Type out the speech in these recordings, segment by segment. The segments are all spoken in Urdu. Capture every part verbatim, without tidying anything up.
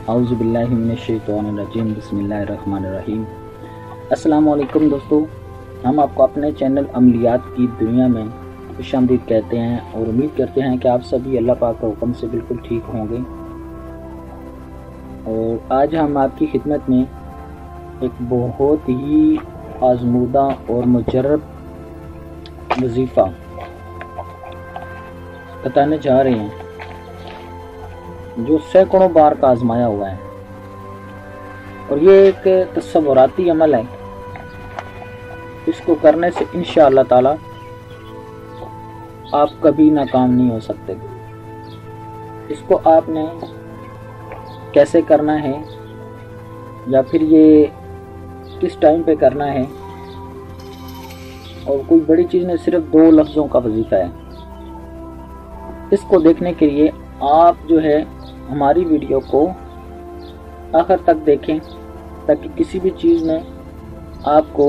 اعوذ باللہ من الشیطان الرجیم بسم اللہ الرحمن الرحیم۔ السلام علیکم دوستو، ہم آپ کو اپنے چینل عملیات کی دنیا میں خوش آمدید کہتے ہیں اور امید کرتے ہیں کہ آپ سبھی اللہ پاک کے حکم سے بالکل ٹھیک ہوں گے۔ اور آج ہم آپ کی خدمت میں ایک بہت ہی آزمودہ اور مجرب وظیفہ بتانے جا رہے ہیں جو سینکڑوں بار کا آزمایا ہوا ہے، اور یہ ایک تصوراتی عمل ہے۔ اس کو کرنے سے انشاءاللہ تعالی آپ کبھی ناکام نہیں ہو سکتے۔ اس کو آپ نے کیسے کرنا ہے یا پھر یہ کس ٹائم پہ کرنا ہے، اور کوئی بڑی چیز نہیں، صرف دو لفظوں کا وظیفہ ہے۔ اس کو دیکھنے کے لیے آپ جو ہے ہماری ویڈیو کو آخر تک دیکھیں تاکہ کسی بھی چیز میں آپ کو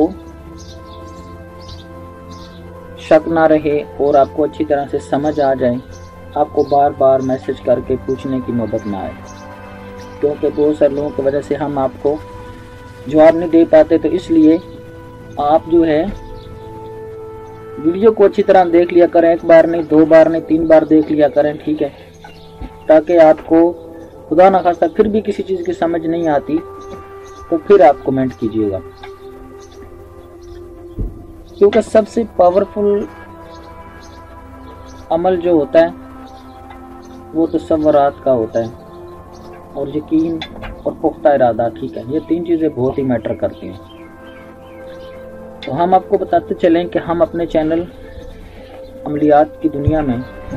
شک نہ رہے اور آپ کو اچھی طرح سے سمجھ آ جائے، آپ کو بار بار میسج کر کے پوچھنے کی نوبت نہ آئے، کیونکہ بہت سارے لوگوں کی وجہ سے ہم آپ کو جواب نہیں دے پاتے۔ تو اس لیے آپ جو ہے ویڈیو کو اچھی طرح دیکھ لیا کریں، ایک بار نہیں، دو بار نہیں، تین بار دیکھ لیا کریں، ٹھیک ہے، تاکہ آپ کو خدا نخواستہ پھر بھی کسی چیز کی سمجھ نہیں آتی تو پھر آپ کمنٹ کیجئے گا، کیونکہ سب سے پاورفل عمل جو ہوتا ہے وہ تصورات کا ہوتا ہے، اور یقین اور پختہ ارادہ، ٹھیک ہے، یہ تین چیزیں بہت ہی میٹر کرتی ہیں۔ تو ہم آپ کو بتاتے چلیں کہ ہم اپنے چینل عملیات کی دنیا میں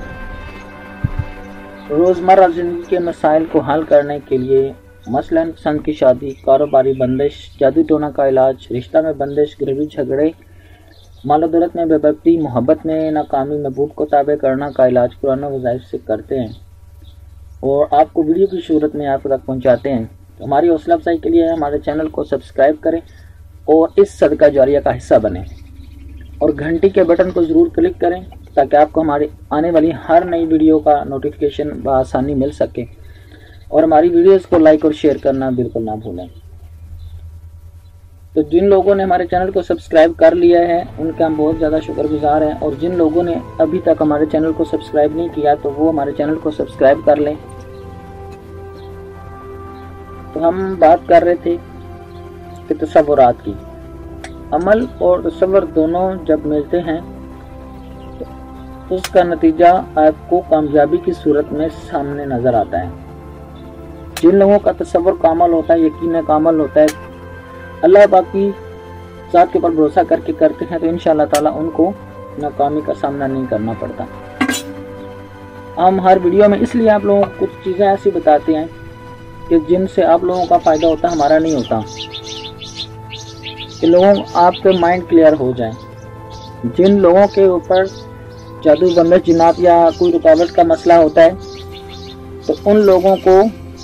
روزمرہ زندگی کے مسائل کو حل کرنے کے لیے، مثلاً پسند کی شادی، کاروباری بندش، جادو ٹونا کا علاج، رشتہ میں بندش، گھریلو جھگڑے، مال و دولت میں بے بکتی، محبت میں ناکامی، محبوب کو تابع کرنا کا علاج قرآن و وظائف سے کرتے ہیں، اور آپ کو ویڈیو کی صورت میں آپ تک پہنچاتے ہیں۔ تو ہماری حوصلہ افزائی کے لیے ہمارے چینل کو سبسکرائب کریں اور اس صدقہ جاریہ کا حصہ بنیں، اور گھنٹی کے بٹن کو ضرور کلک کریں تاکہ آپ کو ہماری آنے والی ہر نئی ویڈیو کا نوٹیفیکیشن بآسانی مل سکے، اور ہماری ویڈیوز کو لائک اور شیئر کرنا بالکل نہ بھولیں۔ تو جن لوگوں نے ہمارے چینل کو سبسکرائب کر لیا ہے ان کا ہم بہت زیادہ شکر گزار ہیں، اور جن لوگوں نے ابھی تک ہمارے چینل کو سبسکرائب نہیں کیا تو وہ ہمارے چینل کو سبسکرائب کر لیں۔ تو ہم بات کر رہے تھے کہ تصورات کی، عمل اور تصور دونوں جب ملتے ہیں تو اس کا نتیجہ آپ کو کامیابی کی صورت میں سامنے نظر آتا ہے۔ جن لوگوں کا تصور کامل ہوتا ہے، یقین کامل ہوتا ہے، اللہ پاک کی ذات کے اوپر بھروسہ کر کے کرتے ہیں، تو انشاءاللہ تعالیٰ ان کو ناکامی کا سامنا نہیں کرنا پڑتا۔ ہم ہر ویڈیو میں اس لیے آپ لوگوں کو کچھ چیزیں ایسی بتاتے ہیں کہ جن سے آپ لوگوں کا فائدہ ہوتا ہے، ہمارا نہیں ہوتا، کہ لوگوں آپ کے مائنڈ کلیئر ہو جائیں۔ جن لوگوں کے اوپر جادو بندش، جنات یا کوئی رکاوٹ کا مسئلہ ہوتا ہے تو ان لوگوں کو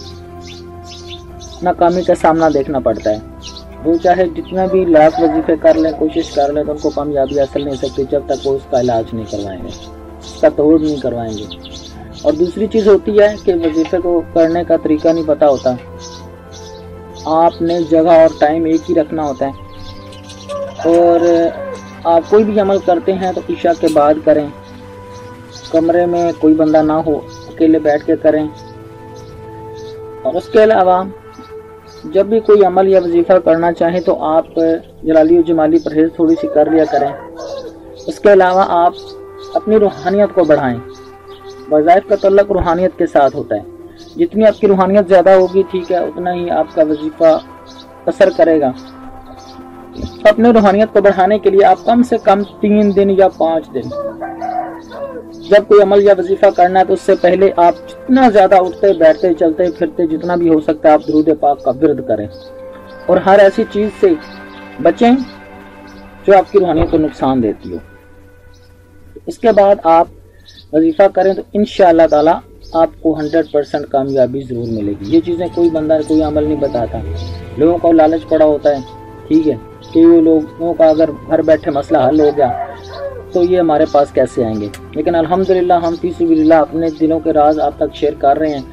ناکامی کا سامنا دیکھنا پڑتا ہے۔ وہ چاہے جتنا بھی لاکھ وظیفے کر لیں، کوشش کر لیں، تو ان کو کامیابی حاصل نہیں ہو سکتی جب تک وہ اس کا علاج نہیں کروائیں گے، اس کا توڑ نہیں کروائیں گے۔ اور دوسری چیز ہوتی ہے کہ وظیفے کو کرنے کا طریقہ نہیں پتہ ہوتا، آپ نے جگہ اور ٹائم ایک ہی رکھنا ہوتا ہے، اور آپ کوئی بھی عمل کرتے ہیں تو عشاء کے بعد کریں، کمرے میں کوئی بندہ نہ ہو، اکیلے بیٹھ کے کریں، اور اس کے علاوہ جب بھی کوئی عمل یا وظیفہ کرنا چاہیں تو آپ جلالی و جمالی پرہیز تھوڑی سی کر لیا کریں۔ اس کے علاوہ آپ اپنی روحانیت کو بڑھائیں۔ وظائف کا تعلق روحانیت کے ساتھ ہوتا ہے، جتنی آپ کی روحانیت زیادہ ہوگی، ٹھیک ہے، اتنا ہی آپ کا وظیفہ اثر کرے گا۔ اپنے روحانیت کو بڑھانے کے لیے آپ کم سے کم تین دن یا پانچ دن جب کوئی عمل یا وظیفہ کرنا ہے تو اس سے پہلے آپ جتنا زیادہ اٹھتے بیٹھتے چلتے پھرتے جتنا بھی ہو سکتا ہے آپ درود پاک کا ورد کریں، اور ہر ایسی چیز سے بچیں جو آپ کی روحانیت کو نقصان دیتی ہو۔ اس کے بعد آپ وظیفہ کریں تو انشاءاللہ تعالی آپ کو ہنڈریڈ پرسینٹ کامیابی ضرور ملے گی۔ یہ چیزیں کوئی بندہ کوئی عمل نہیں بتاتا، لوگوں کو لالچ پڑا ہوتا ہے، ٹھیک ہے، کہ وہ لوگوں کا اگر گھر بیٹھے مسئلہ حل ہو گیا تو یہ ہمارے پاس کیسے آئیں گے، لیکن الحمدللہ ہم فی سبیل اللہ اپنے دلوں کے راز آپ تک شیئر کر رہے ہیں،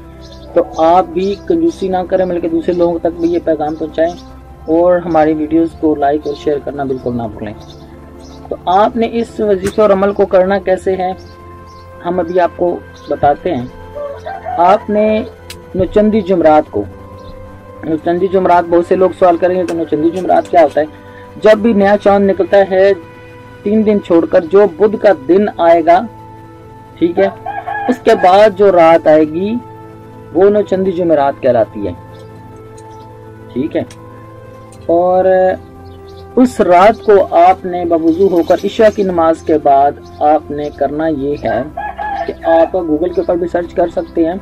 तो आप भी कंजूसी ना करें, बल्कि दूसरे लोगों तक भी ये पैगाम पहुंचाएं और हमारी वीडियोस को लाइक और शेयर करना बिल्कुल ना भूलें। तो आपने इस वजीफे और अमल को करना कैसे है, हम अभी आपको बताते हैं। आपने नौचंदी जुमरात को, नौचंदी जुमरात बहुत से लोग सवाल करेंगे कि नौचंदी जुमरात क्या होता है। जब भी नया चांद निकलता है तीन दिन छोड़कर जो बुध का दिन आएगा, ठीक है, उसके बाद जो रात आएगी वो नौचंदी जुमरात कहलाती है, ठीक है। और उस रात को आपने बवुजू होकर इशा की नमाज के बाद आपने करना ये है कि आप गूगल के ऊपर भी सर्च कर सकते हैं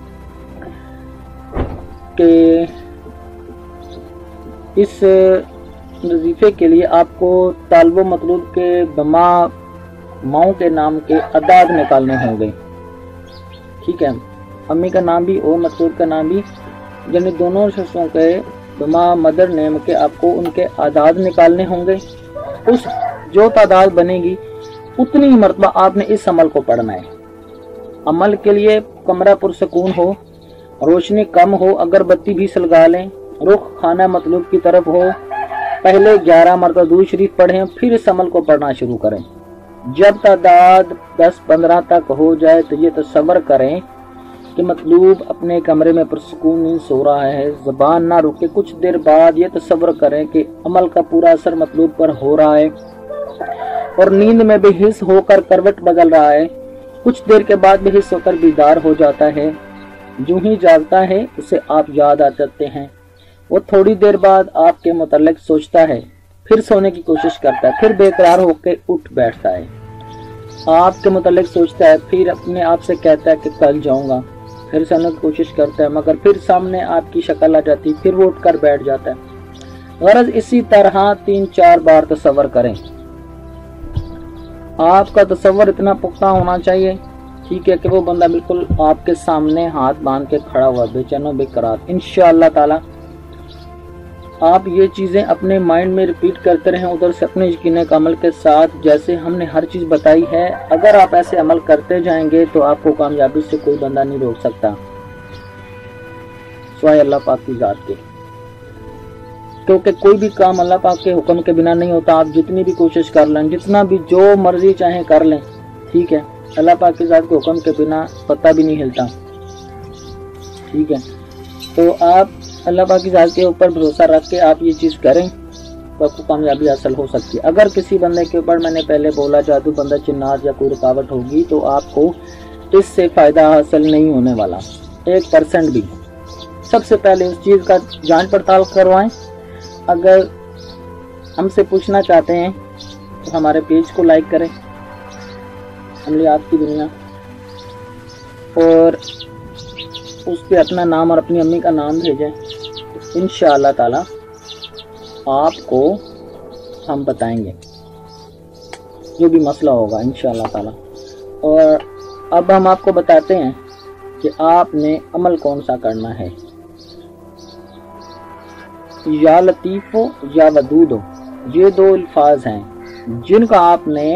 कि इस वजीफे के लिए आपको ताल्बो मतलूब के बमा माओ के नाम के अदाद निकालने होंगे, ठीक है। अम्मी का नाम भी और मतलूब का नाम भी, यानी दोनों शख्सों के बमा मदर नेम के आपको उनके आदाद निकालने होंगे। उस जो तादाद बनेगी उतनी ही मरतबा आपने इस अमल को पढ़ना है। अमल के लिए कमरा पुरसकून हो, रोशनी कम हो, अगरबत्ती भी सलगा लें, रुख खाना मतलूब की तरफ हो, पहले ग्यारह मरतबा दुरूद शरीफ पढ़ें, फिर इस अमल को पढ़ना शुरू करें। जब तादाद दस पंद्रह तक हो जाए तो ये तसव्वुर करें कि मतलूब अपने कमरे में पुरसकून नींद सो रहा है, ज़बान ना रुके। कुछ देर बाद ये तसव्वुर करें कि अमल का पूरा असर मतलूब पर हो रहा है और नींद में बेहिस होकर करवट बदल रहा है। कुछ देर के बाद बेहिस होकर बीदार हो जाता है। जो ही जागता है उसे आप याद आ जाते हैं। वो थोड़ी देर बाद आपके मुतल्लिक सोचता है, फिर सोने की कोशिश करता है, फिर बेकरार होकर उठ बैठता है। आपके मुतल्लिक सोचता है, फिर अपने आप से कहता है कि कल जाऊंगा, फिर सोने की कोशिश करता है, मगर फिर सामने आपकी शक्ल आ जाती, फिर वो उठकर बैठ जाता है। गरज इसी तरह तीन चार बार तसव्वुर करें। आपका तसव्वुर इतना पुख्ता होना चाहिए, ठीक है, कि वो बंदा बिल्कुल आपके सामने हाथ बांध के खड़ा हुआ, बेचैनो बेकरार। इंशाअल्लाह ताला आप ये चीज़ें अपने माइंड में रिपीट करते रहें, उधर से अपने यकीन अमल के साथ, जैसे हमने हर चीज़ बताई है। अगर आप ऐसे अमल करते जाएंगे तो आपको कामयाबी से कोई बंदा नहीं रोक सकता, सिवाय अल्लाह पाक की ज़ात के। क्योंकि कोई भी काम अल्लाह पाक के हुक्म के बिना नहीं होता। आप जितनी भी कोशिश कर लें, जितना भी जो मर्जी चाहे कर लें, ठीक है, अल्लाह पाक की ज़ात के हुक्म के बिना पता भी नहीं हिलता, ठीक है। तो आप अल्लाह पाक की ज़ात के ऊपर भरोसा रख के आप ये चीज़ करें तो आपको कामयाबी हासिल हो सकती है। अगर किसी बंदे के ऊपर, मैंने पहले बोला, जादू बंदा चिन्नात या कोई रुकावट होगी तो आपको इससे फ़ायदा हासिल नहीं होने वाला, एक परसेंट भी। सबसे पहले उस चीज़ का जांच पड़ताल करवाएं। अगर हमसे पूछना चाहते हैं तो हमारे पेज को लाइक करें, अमलियात की दुनिया, और उस पर अपना नाम और अपनी अम्मी का नाम भेजें। इंशाअल्लाह ताला आपको हम बताएंगे जो भी मसला होगा, इंशाअल्लाह ताला। और अब हम आपको बताते हैं कि आपने अमल कौन सा करना है। या लतीफ़ो या वदूदो, ये दो अल्फाज हैं जिनका आपने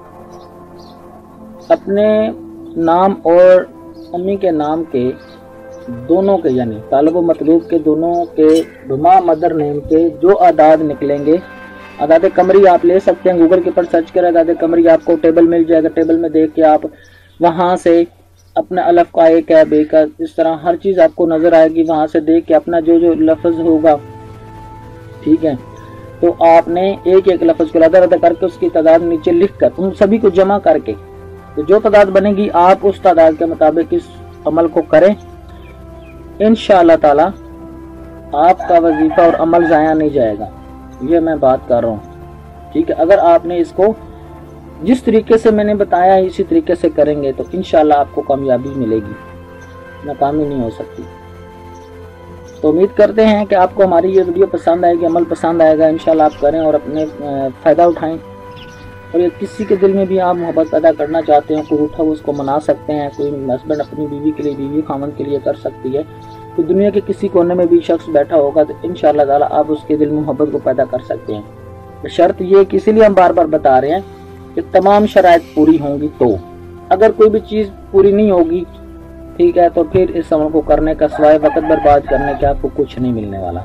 अपने नाम और अम्मी के नाम के दोनों के, यानी तालिब व मतलूब के दोनों के दुमा मदर नेम के जो आदाद निकलेंगे, आदाद कमरी आप ले सकते हैं, गूगल के ऊपर सर्च करें आदाद कमरी, आपको टेबल मिल जाएगा। टेबल में देख के आप वहाँ से अपना अलफ का, एक है, बे का, इस तरह हर चीज़ आपको नज़र आएगी। वहाँ से देख के अपना जो जो लफ्ज़ होगा, ठीक है, तो आपने एक एक लफ्ज़ को अलग अलग करके उसकी तादाद नीचे लिख कर उन सभी को जमा करके, तो जो तादाद बनेगी आप उस तादाद के मुताबिक इस अमल को करें। इंशाअल्लाह ताला आपका वजीफा और अमल ज़ाया नहीं जाएगा, ये मैं बात कर रहा हूँ, ठीक है। अगर आपने इसको जिस तरीके से मैंने बताया है इसी तरीके से करेंगे तो इंशाअल्लाह आपको कामयाबी मिलेगी, नाकामी नहीं हो सकती। तो उम्मीद करते हैं कि आपको हमारी ये वीडियो पसंद आएगी, अमल पसंद आएगा। इंशाअल्लाह आप करें और अपने फ़ायदा उठाएं। और ये किसी के दिल में भी आप मोहब्बत पैदा करना चाहते हैं, कोई रूठा हो उसको मना सकते हैं, कोई हस्बैंड अपनी बीवी के लिए, बीवी खामन के लिए कर सकती है, तो दुनिया के किसी कोने में भी शख्स बैठा होगा तो इंशाअल्लाह ताला आप उसके दिल में मोहब्बत को पैदा कर सकते हैं। शर्त ये कि इसीलिए हम बार बार बता रहे हैं कि तमाम शराइत पूरी होंगी। तो अगर कोई भी चीज़ पूरी नहीं होगी ٹھیک ہے، تو پھر اس عمل کو کرنے کا سوائے وقت برباد کرنے کے آپ کو کچھ نہیں ملنے والا۔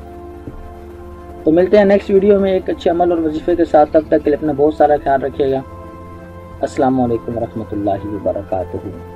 تو ملتے ہیں نیکسٹ ویڈیو میں ایک اچھے عمل اور وظیفے کے ساتھ، تب تک کے لیے اپنا بہت سارا خیال رکھیے گا۔ السلام علیکم ورحمۃ اللہ وبرکاتہ۔